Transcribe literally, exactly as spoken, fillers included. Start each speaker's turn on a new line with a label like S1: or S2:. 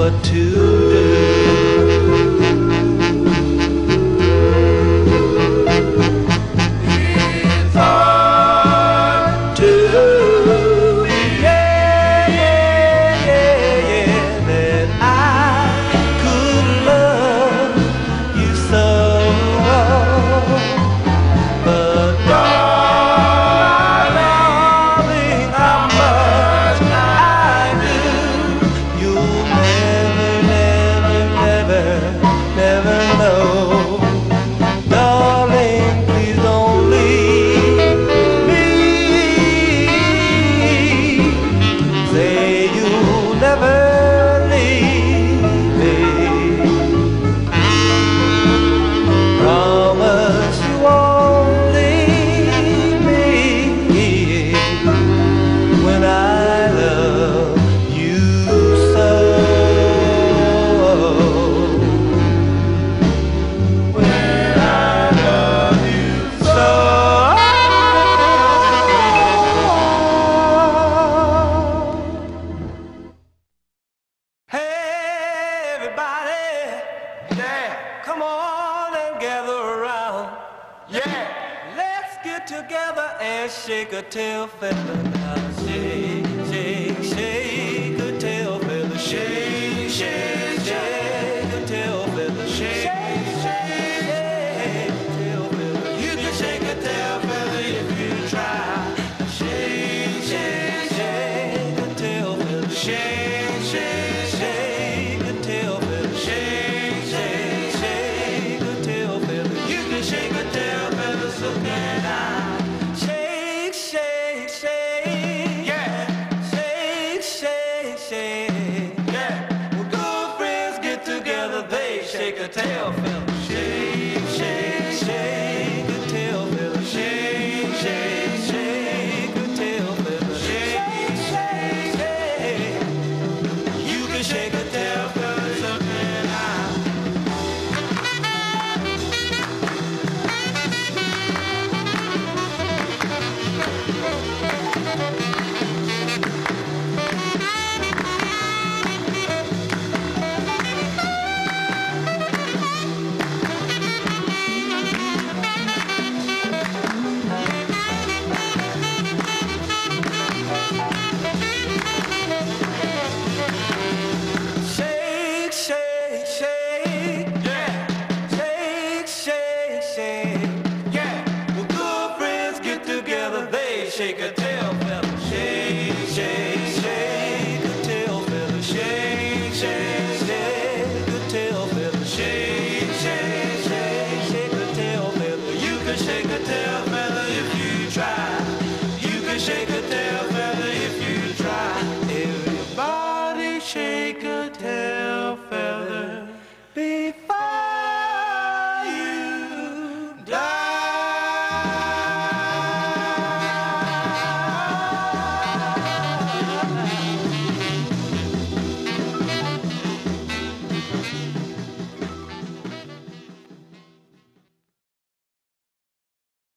S1: what to do. It's hard to, yeah, yeah, yeah, yeah, that I could love you so, but darling, how much I do, you'll never, never, never, never know. Darling, please don't leave me. Say you'll never leave me. Promise you won't leave me when I love you so. When I love you so. Hey everybody, yeah, come on and gather around. Yeah, let's get together and shake a tail feather now. Shake, shake, shake a tail feather. Shake, shake, shake a tail feather. Shake, shake, shake a tail feather. You can shake a tail feather if you try. Shake, shake, shake a tail feather. Shake, shake, shake a tail feather. Shake, shake, shake a tail feather. You can shake a tail feather, so can I. Shake, shake, shake. Yeah. Shake, shake, shake. Yeah. When good friends get together, they shake a tail feather. Shake, shake, shake a tail feather. Shake, shake, shake a tail feather. Shake, shake, shake. You can shake a tail feather, so can I. Shake, shake, shake, yeah. Shake, shake, shake, yeah. When good friends get together, they shake a tail feather. Shake, shake, shake a tail feather. Shake, shake, shake a tail feather. Shake, shake, shake, shake a tail feather. You can shake a tail feather if you try. You can shake a